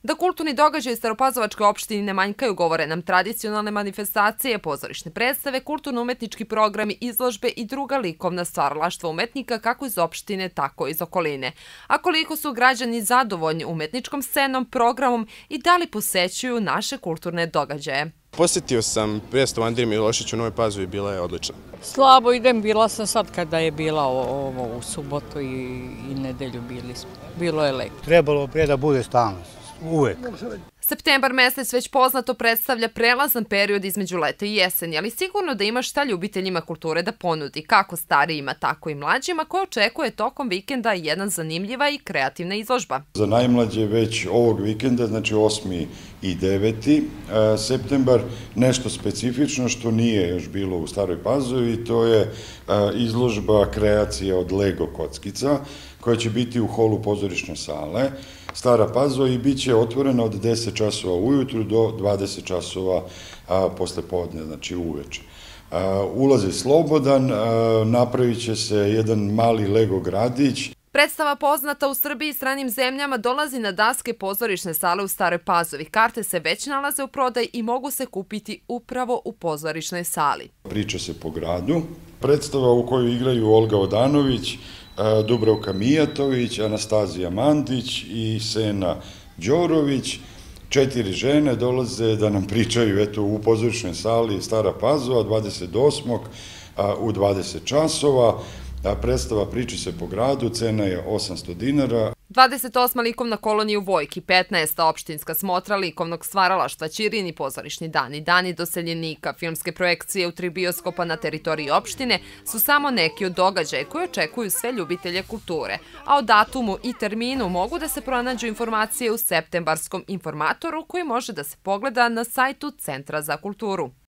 Da kulturni događaji Staropazovačke opštine ne manjkaju govore nam tradicionalne manifestacije, pozorišne predstave, kulturno-umetnički programi, izložbe i druga likovna stvaralaštva umetnika kako iz opštine, tako i iz okoline. A koliko su građani zadovoljni umetničkom scenom, programom i da li posećuju naše kulturne događaje. Posjetio sam predstavu Andrije Milošića u Novoj Pazovi, bila je odlična. Slabo idem, bila sam sad kada je bila ovo u subotu i nedelju bili smo. Bilo je lepo. Trebalo prije da bude stalno, uvek. Septembar mesec već poznato predstavlja prelazan period između leta i jeseni, ali sigurno da ima šta ljubiteljima kulture da ponudi, kako starijima, tako i mlađima, koje očekuje tokom vikenda jedna zanimljiva i kreativna izložba. Za najmlađe već ovog vikenda, znači 8. i 9. septembar, nešto specifično što nije još bilo u Staroj Pazovi, to je izložba kreacija od Lego kockica, koja će biti u holu pozorišne sale Stara Pazova i bit će otvorena od 10 časova ujutru do 20 časova posle podne, znači uveče. Ulaz je slobodan, napravit će se jedan mali Lego gradić. Predstava poznata u Srbiji i stranim zemljama dolazi na daske pozorišne sale u Staroj Pazovi. Karte se već nalaze u prodaj i mogu se kupiti upravo u pozorišnoj sali. Priča se po gradu. Predstava u kojoj igraju Olga Odanović, Dubravka Mijatović, Anastazija Mandić i Sena Đorović. 4 žene dolaze da nam pričaju u pozorišnoj sali Stara Pazova 28. u 20 časova. Predstava Priči se po gradu, cena je 800 dinara. 28. likovna kolonija u Vojki, 15. opštinska smotra likovnog stvaralaštva, Ćirini pozorišni dani, dani doseljenika, filmske projekcije u 3 bioskopa na teritoriji opštine su samo neki od događaja koje očekuju sve ljubitelje kulture, a o datumu i terminu mogu da se pronađu informacije u septembarskom informatoru koji može da se pogleda na sajtu Centra za kulturu.